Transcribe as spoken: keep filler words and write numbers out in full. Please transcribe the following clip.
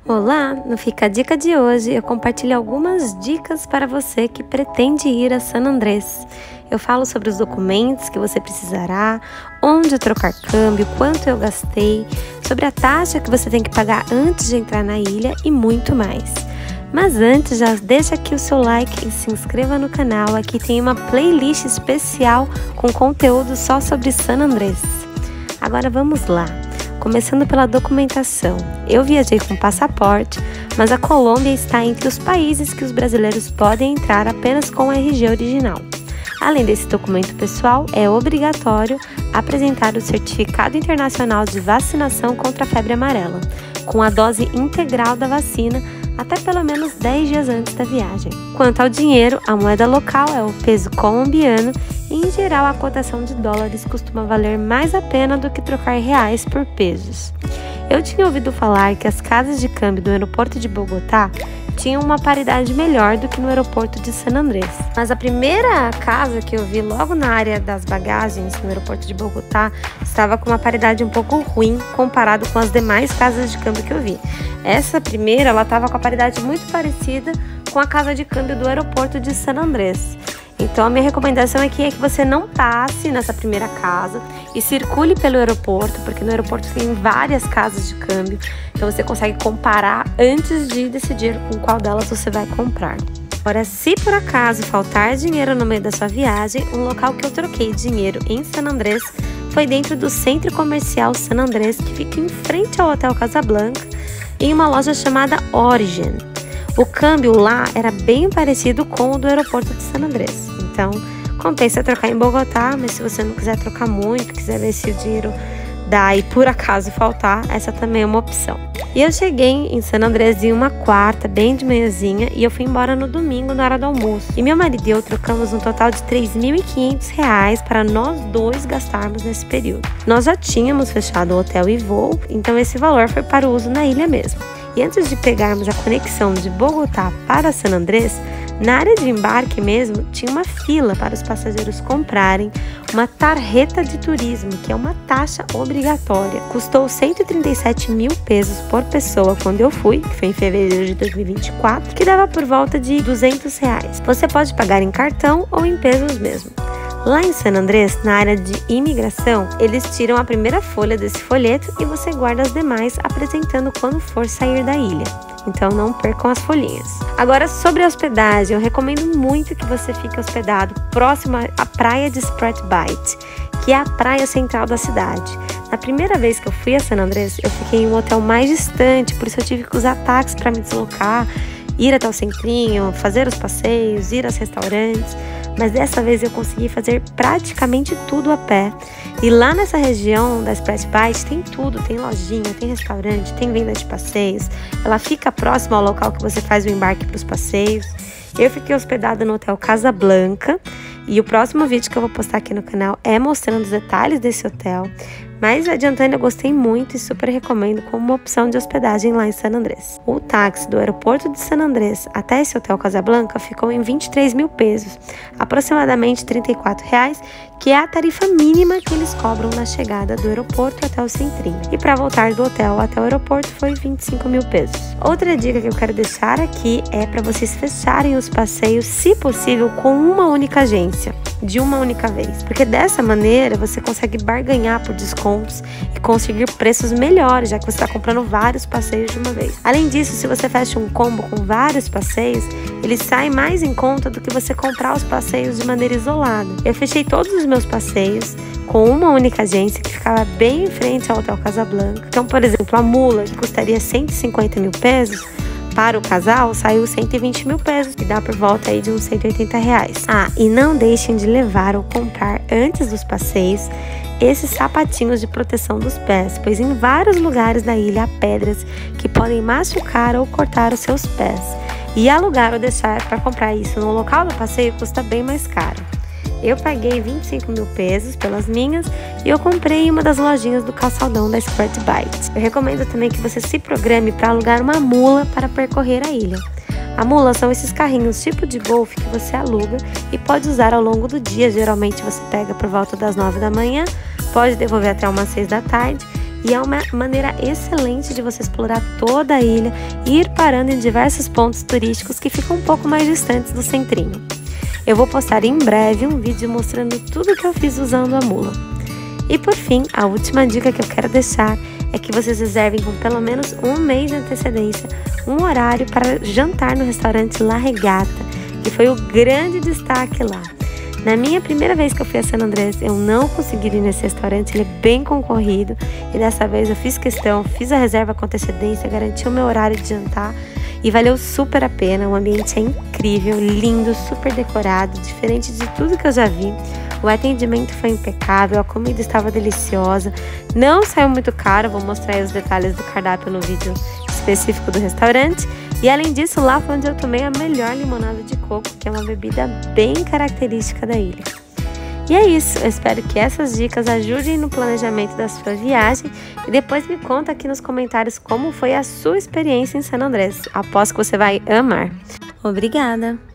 Olá, no Fica a Dica de hoje eu compartilho algumas dicas para você que pretende ir a San Andrés. Eu falo sobre os documentos que você precisará, onde trocar câmbio, quanto eu gastei, sobre a taxa que você tem que pagar antes de entrar na ilha e muito mais. Mas antes, já deixa aqui o seu like e se inscreva no canal. Aqui tem uma playlist especial com conteúdo só sobre San Andrés. Agora vamos lá. Começando pela documentação. Eu viajei com passaporte, mas a Colômbia está entre os países que os brasileiros podem entrar apenas com o R G original. Além desse documento pessoal, é obrigatório apresentar o Certificado Internacional de Vacinação contra a Febre Amarela, com a dose integral da vacina até pelo menos dez dias antes da viagem. Quanto ao dinheiro, a moeda local é o peso colombiano e, em geral, a cotação de dólares costuma valer mais a pena do que trocar reais por pesos. Eu tinha ouvido falar que as casas de câmbio do aeroporto de Bogotá tinham uma paridade melhor do que no aeroporto de San Andrés. Mas a primeira casa que eu vi logo na área das bagagens no aeroporto de Bogotá estava com uma paridade um pouco ruim comparado com as demais casas de câmbio que eu vi. Essa primeira, ela estava com a paridade muito parecida com a casa de câmbio do aeroporto de San Andrés. Então a minha recomendação aqui é que você não passe nessa primeira casa e circule pelo aeroporto, porque no aeroporto tem várias casas de câmbio, então você consegue comparar antes de decidir com qual delas você vai comprar. Agora, se por acaso faltar dinheiro no meio da sua viagem, um local que eu troquei dinheiro em San Andrés foi dentro do Centro Comercial San Andrés, que fica em frente ao Hotel Casablanca, em uma loja chamada Origin. O câmbio lá era bem parecido com o do aeroporto de San Andrés. Então, compensa trocar em Bogotá, mas se você não quiser trocar muito, quiser ver se o dinheiro dá e por acaso faltar, essa também é uma opção. E eu cheguei em San Andrés em uma quarta, bem de manhãzinha, e eu fui embora no domingo na hora do almoço. E meu marido e eu trocamos um total de três mil e quinhentos reais para nós dois gastarmos nesse período. Nós já tínhamos fechado o hotel e voo, então esse valor foi para o uso na ilha mesmo. E antes de pegarmos a conexão de Bogotá para San Andrés, na área de embarque mesmo, tinha uma fila para os passageiros comprarem uma tarjeta de turismo, que é uma taxa obrigatória. Custou cento e trinta e sete mil pesos por pessoa quando eu fui, que foi em fevereiro de dois mil e vinte e quatro, que dava por volta de duzentos reais. Você pode pagar em cartão ou em pesos mesmo. Lá em San Andrés, na área de imigração, eles tiram a primeira folha desse folheto e você guarda as demais, apresentando quando for sair da ilha. Então não percam as folhinhas. Agora, sobre a hospedagem, eu recomendo muito que você fique hospedado próximo à praia de Sprat Bight, que é a praia central da cidade. Na primeira vez que eu fui a San Andrés, eu fiquei em um hotel mais distante, por isso eu tive que usar táxi para me deslocar, ir até o centrinho, fazer os passeios, ir aos restaurantes. Mas dessa vez eu consegui fazer praticamente tudo a pé. E lá nessa região da Sprat Bight tem tudo, tem lojinha, tem restaurante, tem venda de passeios. Ela fica próxima ao local que você faz o embarque para os passeios. Eu fiquei hospedada no Hotel Casablanca e o próximo vídeo que eu vou postar aqui no canal é mostrando os detalhes desse hotel. Mas adiantando, eu gostei muito e super recomendo como uma opção de hospedagem lá em San Andrés. O táxi do aeroporto de San Andrés até esse Hotel Casablanca ficou em vinte e três mil pesos, aproximadamente trinta e quatro reais, que é a tarifa mínima que eles cobram na chegada do aeroporto até o centrinho. E para voltar do hotel até o aeroporto foi vinte e cinco mil pesos. Outra dica que eu quero deixar aqui é para vocês fecharem os passeios, se possível, com uma única agência, de uma única vez, porque dessa maneira você consegue barganhar por descontos e conseguir preços melhores, já que você está comprando vários passeios de uma vez. Além disso, se você fecha um combo com vários passeios, ele sai mais em conta do que você comprar os passeios de maneira isolada. Eu fechei todos os meus passeios com uma única agência que ficava bem em frente ao Hotel Casablanca. Então, por exemplo, a mula, que custaria cento e cinquenta mil pesos, para o casal saiu cento e vinte mil pesos, que dá por volta aí de uns cento e oitenta reais. Ah, e não deixem de levar ou comprar antes dos passeios esses sapatinhos de proteção dos pés, pois em vários lugares da ilha há pedras que podem machucar ou cortar os seus pés. E alugar ou deixar para comprar isso no local do passeio custa bem mais caro. Eu paguei vinte e cinco mil pesos pelas minhas e eu comprei em uma das lojinhas do calçadão da Sprat Bight. Eu recomendo também que você se programe para alugar uma mula para percorrer a ilha. A mula são esses carrinhos tipo de golfe que você aluga e pode usar ao longo do dia. Geralmente você pega por volta das nove da manhã, pode devolver até umas seis da tarde e é uma maneira excelente de você explorar toda a ilha e ir parando em diversos pontos turísticos que ficam um pouco mais distantes do centrinho. Eu vou postar em breve um vídeo mostrando tudo que eu fiz usando a mula. E por fim, a última dica que eu quero deixar é que vocês reservem com pelo menos um mês de antecedência um horário para jantar no restaurante La Regata, que foi o grande destaque lá. Na minha primeira vez que eu fui a San Andrés, eu não consegui ir nesse restaurante, ele é bem concorrido, e dessa vez eu fiz questão, fiz a reserva com antecedência, garanti o meu horário de jantar e valeu super a pena. O ambiente é incrível, lindo, super decorado, diferente de tudo que eu já vi. O atendimento foi impecável, a comida estava deliciosa, não saiu muito caro, vou mostrar aí os detalhes do cardápio no vídeo específico do restaurante. E além disso, lá foi onde eu tomei a melhor limonada de coco, que é uma bebida bem característica da ilha. E é isso, eu espero que essas dicas ajudem no planejamento da sua viagem e depois me conta aqui nos comentários como foi a sua experiência em San Andrés. Aposto que você vai amar. Obrigada!